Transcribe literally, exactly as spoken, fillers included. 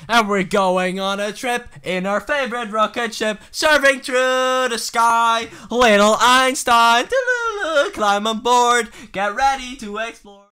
And we're going on a trip in our favorite rocket ship, serving through the sky. Little Einstein, climb on board, get ready to explore.